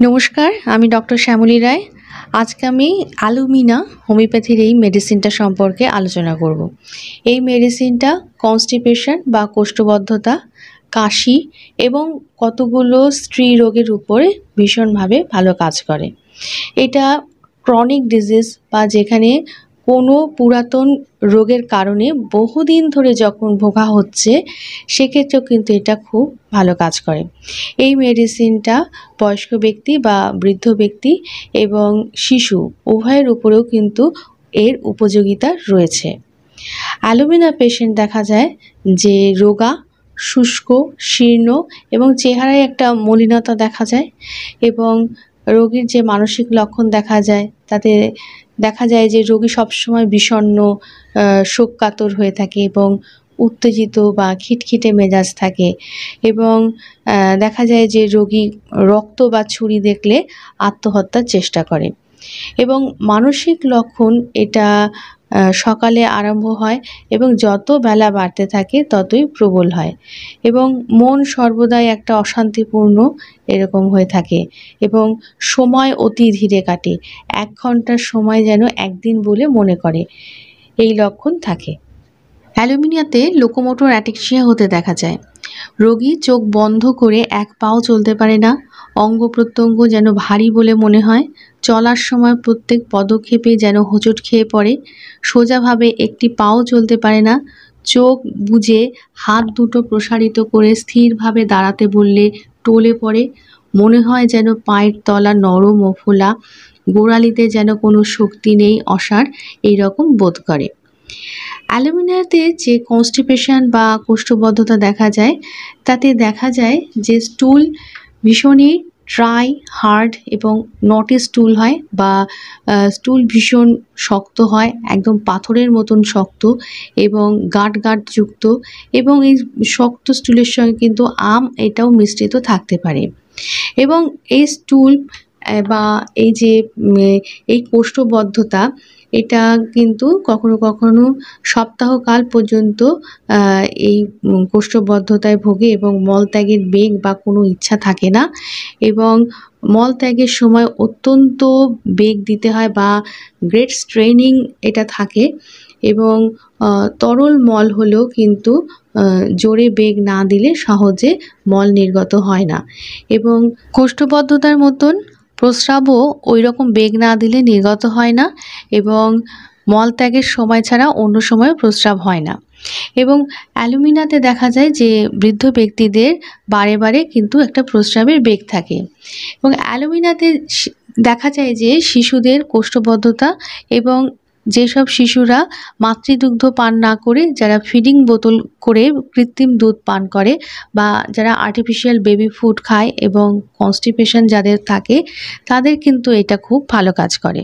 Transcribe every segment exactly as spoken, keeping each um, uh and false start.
নমস্কার, আমি ডক্টর শ্যামলী রায়। আজকে আমি অ্যালুমিনা হোমিওপ্যাথির এই মেডিসিনটা সম্পর্কে আলোচনা করব। এই মেডিসিনটা কনস্টিপেশন বা কোষ্ঠবদ্ধতা, কাশি এবং কতগুলো স্ত্রী রোগের উপরে ভীষণভাবে ভালো কাজ করে। এটা ক্রনিক ডিজিজ বা যেখানে কোনো পুরাতন রোগের কারণে বহুদিন ধরে যখন ভোগা হচ্ছে সেক্ষেত্রেও কিন্তু এটা খুব ভালো কাজ করে। এই মেডিসিনটা বয়স্ক ব্যক্তি বা বৃদ্ধ ব্যক্তি এবং শিশু উভয়ের উপরেও কিন্তু এর উপযোগিতা রয়েছে। অ্যালুমিনা পেশেন্ট দেখা যায় যে রোগা, শুষ্ক, শীর্ণ এবং চেহারায় একটা মলিনতা দেখা যায় এবং রোগীর যে মানসিক লক্ষণ দেখা যায় তাতে দেখা যায় যে রোগী সবসময় বিষণ্ণ, শোককাতর হয়ে থাকে এবং উত্তেজিত বা খিটখিটে মেজাজ থাকে এবং দেখা যায় যে রোগী রক্ত বা ছুরি দেখলে আত্মহত্যার চেষ্টা করে এবং মানসিক লক্ষণ এটা সকালে আরম্ভ হয় এবং যত বেলা বাড়তে থাকে ততই প্রবল হয় এবং মন সর্বদাই একটা অশান্তিপূর্ণ এরকম হয়ে থাকে এবং সময় অতি ধীরে কাটে। এক ঘন্টার সময় যেন একদিন বলে মনে করে, এই লক্ষণ থাকে। অ্যালুমিনিয়াতে লোকোমোটর অ্যাটেক্সিয়া হতে দেখা যায়। রোগী চোখ বন্ধ করে এক পাও চলতে পারে না, অঙ্গ প্রত্যঙ্গ যেন ভারী বলে মনে হয়, চলার সময় প্রত্যেক পদক্ষেপে যেন হোঁচট খেয়ে পড়ে, সোজাভাবে একটি পাও চলতে পারে না, চোখ বুজে হাত দুটো প্রসারিত করে স্থিরভাবে দাঁড়াতে বললে টলে পড়ে, মনে হয় যেন পায়ের তলা নরম ও ফোলা, গোড়ালিতে যেন কোনো শক্তি নেই, অসাড় এই রকম বোধ করে। অ্যালুমিনাতে যে কনস্টিপেশন বা কোষ্ঠবদ্ধতা দেখা যায় তাতে দেখা যায় যে স্টুল ভীষণই ড্রাই, হার্ড এবং নটি স্টুল হয় বা স্টুল ভীষণ শক্ত হয়, একদম পাথরের মতন শক্ত এবং গাঁট গাঁট যুক্ত এবং এই শক্ত স্টুলের সঙ্গে কিন্তু আম এটাও মিশ্রিত থাকতে পারে এবং এই স্টুল বা এই যে এই কোষ্ঠবদ্ধতা এটা কিন্তু কখনো কখনো সপ্তাহকাল পর্যন্ত এই কোষ্ঠবদ্ধতায় ভোগে এবং মলত্যাগের বেগ বা কোনো ইচ্ছা থাকে না এবং মলত্যাগের সময় অত্যন্ত বেগ দিতে হয় বা গ্রেট স্ট্রেনিং এটা থাকে এবং তরল মল হলেও কিন্তু জোরে বেগ না দিলে সহজে মল নির্গত হয় না এবং কোষ্ঠবদ্ধতার মতন প্রস্রাবও ওই রকম বেগ না দিলে নির্গত হয় না এবং মলত্যাগের সময় ছাড়া অন্য সময় প্রস্রাব হয় না এবং অ্যালুমিনাতে দেখা যায় যে বৃদ্ধ ব্যক্তিদের বারে বারে কিন্তু একটা প্রস্রাবের বেগ থাকে এবং অ্যালুমিনাতে দেখা যায় যে শিশুদের কোষ্ঠবদ্ধতা এবং যেসব শিশুরা মাতৃদুগ্ধ পান না করে যারা ফিডিং বোতল করে কৃত্রিম দুধ পান করে বা যারা আর্টিফিশিয়াল বেবি ফুড খায় এবং কনস্টিপেশন যাদের থাকে তাদের কিন্তু এটা খুব ভালো কাজ করে।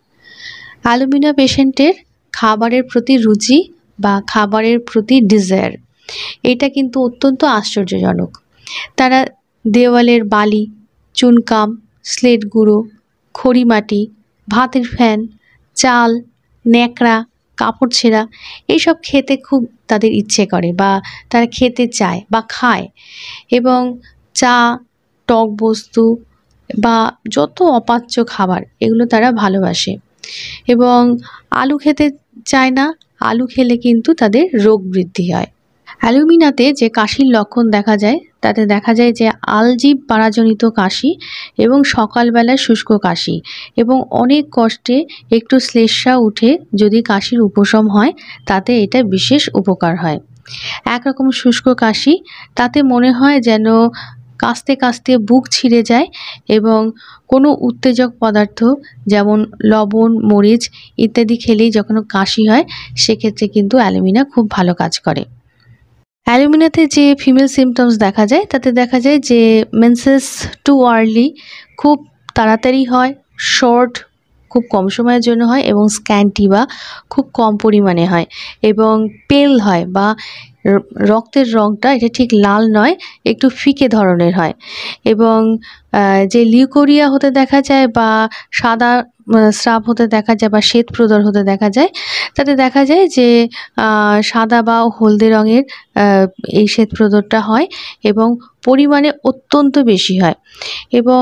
অ্যালুমিনা পেশেন্টের খাবারের প্রতি রুচি বা খাবারের প্রতি ডিজায়ার এটা কিন্তু অত্যন্ত আশ্চর্যজনক। তারা দেওয়ালের বালি, চুনকাম, স্লেট গুঁড়ো, খড়িমাটি, ভাতের ফ্যান, চাল, ন্যাকড়া, কাপড় ছেঁড়া এইসব খেতে খুব তাদের ইচ্ছে করে বা তারা খেতে চায় বা খায় এবং চা, টক বস্তু বা যত অপাচ্য খাবার এগুলো তারা ভালোবাসে এবং আলু খেতে চায় না, আলু খেলে কিন্তু তাদের রোগ বৃদ্ধি হয়। অ্যালুমিনাতে যে কাশির লক্ষণ দেখা যায় তাতে দেখা যায় যে আলজিভ পাড়াজনিত কাশি এবং সকালবেলায় শুষ্ক কাশি এবং অনেক কষ্টে একটু শ্লেষ্মা উঠে যদি কাশির উপশম হয় তাতে এটা বিশেষ উপকার হয়। একরকম শুষ্ক কাশি তাতে মনে হয় যেন কাশতে কাশতে বুক ছিঁড়ে যায় এবং কোনো উত্তেজক পদার্থ যেমন লবণ, মরিচ ইত্যাদি খেলেই যখন কাশি হয় সেক্ষেত্রে কিন্তু অ্যালুমিনা খুব ভালো কাজ করে। অ্যালুমিনাতে যে ফিমেল সিমটমস দেখা যায় তাতে দেখা যায় যে মেন্সেস টু আর্লি খুব তাড়াতাড়ি হয়, শর্ট খুব কম সময়ের জন্য হয় এবং স্ক্যান্টি বা খুব কম পরিমাণে হয় এবং পেল হয় বা রক্তের রঙটা এটা ঠিক লাল নয়, একটু ফিকে ধরনের হয় এবং যে লিউকোরিয়া হতে দেখা যায় বা সাদা স্রাব হতে দেখা যায় বা শ্বেত প্রদর হতে দেখা যায় তাতে দেখা যায় যে সাদা বা হলদে রঙের এই শ্বেত প্রদরটা হয় এবং পরিমাণে অত্যন্ত বেশি হয় এবং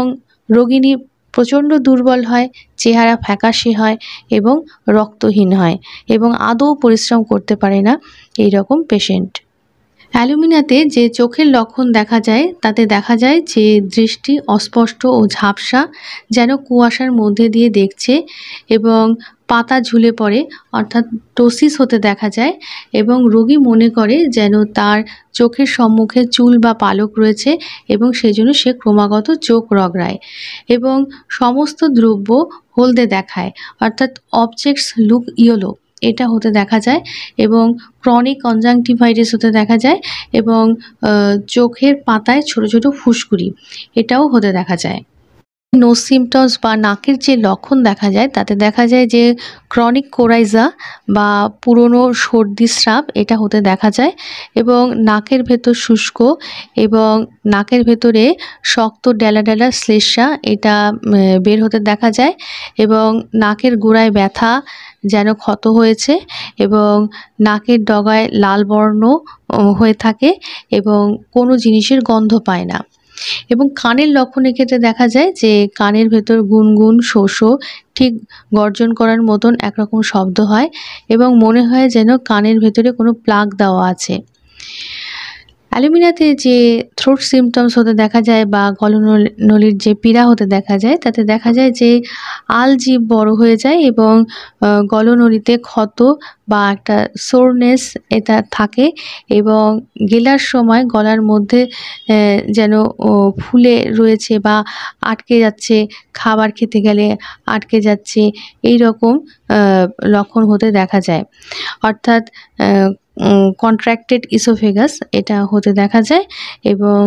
রোগিণী প্রচণ্ড দুর্বল হয়, চেহারা ফ্যাকাশে হয় এবং রক্তহীন হয় এবং আদৌ পরিশ্রম করতে পারে না এই রকম পেশেন্ট। অ্যালুমিনাতে যে চোখের লক্ষণ দেখা যায় তাতে দেখা যায় যে দৃষ্টি অস্পষ্ট ও ঝাপসা, যেন কুয়াশার মধ্যে দিয়ে দেখছে এবং পাতা ঝুলে পড়ে অর্থাৎ টোসিস হতে দেখা যায় এবং রোগী মনে করে যেন তার চোখের সম্মুখে চুল বা পালক রয়েছে এবং সেজন্য সে ক্রমাগত চোখ রগড়ায় এবং সমস্ত দ্রব্য হলদে দেখায় অর্থাৎ অবজেক্টস লুক ইয়েলো, এটা হতে দেখা যায় এবং ক্রনিক কনজাংটিভাইটিস হতে দেখা যায় এবং চোখের পাতায় ছোট ছোট ফুসকুড়ি এটাও হতে দেখা যায়। নোজ সিমটমস বা নাকের যে লক্ষণ দেখা যায় তাতে দেখা যায় যে ক্রনিক কোরাইজা বা পুরনো সর্দি স্রাব এটা হতে দেখা যায় এবং নাকের ভেতর শুষ্ক এবং নাকের ভেতরে শক্ত ডেলা ডেলা শ্লেষ্মা এটা বের হতে দেখা যায় এবং নাকের গোড়ায় ব্যথা যেন ক্ষত হয়েছে এবং নাকের ডগায় লাল বর্ণ হয়ে থাকে এবং কোনো জিনিসের গন্ধ পায় না এবং কানের লক্ষণের ক্ষেত্রে দেখা যায় যে কানের ভেতর গুনগুন শোষো ঠিক গর্জন করার মতন একরকম শব্দ হয় এবং মনে হয় যেন কানের ভেতরে কোনো প্লাগ দেওয়া আছে। অ্যালুমিনাতে যে থ্রোট সিমটমস হতে দেখা যায় বা গলনলির যে পীড়া হতে দেখা যায় তাতে দেখা যায় যে আল জিভ বড় হয়ে যায় এবং গলনলিতে ক্ষত বা একটা সোরনেস এটা থাকে এবং গেলার সময় গলার মধ্যে যেন ফুলে রয়েছে বা আটকে যাচ্ছে, খাবার খেতে গেলে আটকে যাচ্ছে, এই রকম লক্ষণ হতে দেখা যায় অর্থাৎ কন্ট্রাক্টেড ইসোফেগাস এটা হতে দেখা যায় এবং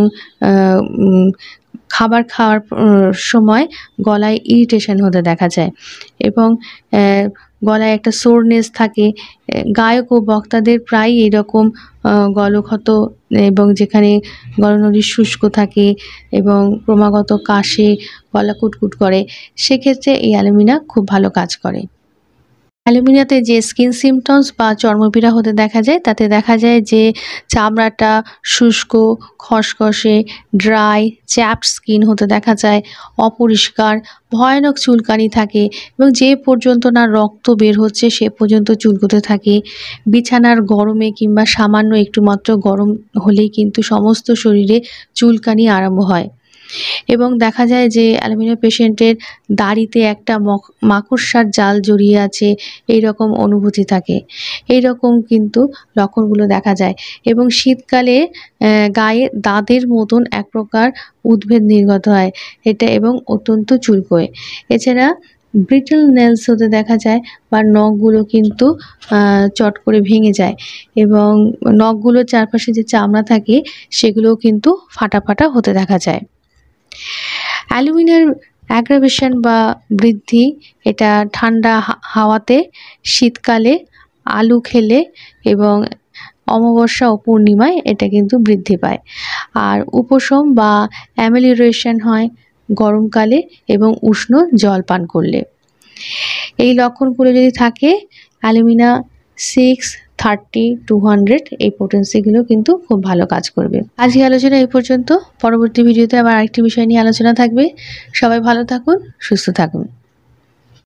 খাবার খাওয়ার সময় গলায় ইরিটেশন হতে দেখা যায় এবং গলায় একটা সোরনেস থাকে। গায়ক ও বক্তাদের প্রায় এরকম গলক্ষত এবং যেখানে গলনলি শুষ্ক থাকে এবং ক্রমাগত কাশে, গলা কুটকুট করে, সেক্ষেত্রে এই অ্যালুমিনা খুব ভালো কাজ করে। অ্যালুমিনাতে যে স্কিন সিমটমস বা চর্মপীড়া হতে দেখা যায় তাতে দেখা যায় যে চামড়াটা শুষ্ক, খসখসে, ড্রাই, চ্যাপড স্কিন হতে দেখা যায়, অপরিষ্কার, ভয়ানক চুলকানি থাকে এবং যে পর্যন্ত না রক্ত বের হচ্ছে সে পর্যন্ত চুলকোতে থাকে। বিছানার গরমে কিংবা সামান্য একটু মাত্র গরম হলেই কিন্তু সমস্ত শরীরে চুলকানি আরম্ভ হয় এবং দেখা যায় যে অ্যালুমিনা পেশেন্টের দাড়িতে একটা মাকড়সার জাল জড়িয়ে আছে এই রকম অনুভূতি থাকে। এই রকম কিন্তু লক্ষণগুলো দেখা যায় এবং শীতকালে গায়ে দাঁতের মতন এক প্রকার উদ্ভিদ নির্গত হয় এটা এবং অত্যন্ত চুলকোয়। এছাড়া ব্রিটল নেলস হতে দেখা যায় বা নখগুলো কিন্তু চট করে ভেঙে যায় এবং নখগুলোর চারপাশে যে চামড়া থাকে সেগুলোও কিন্তু ফাটা ফাটা হতে দেখা যায়। অ্যালুমিনার অ্যাগ্রাভেশন বা বৃদ্ধি এটা ঠান্ডা হাওয়াতে, শীতকালে, আলু খেলে এবং অমাবস্যা ও পূর্ণিমায় এটা কিন্তু বৃদ্ধি পায়। আর উপশম বা অ্যামেলিওরেশন হয় গরমকালে এবং উষ্ণ জল পান করলে। এই লক্ষণগুলো যদি থাকে alumina six thirty two hundred এই পোটেন্সিগুলো কিন্তু খুব ভালো কাজ করবে। আজকে আলোচনা এই পর্যন্ত। পরবর্তী ভিডিওতে আবার আরেকটি বিষয় নিয়ে আলোচনা থাকবে। সবাই ভালো থাকুন, সুস্থ থাকুন।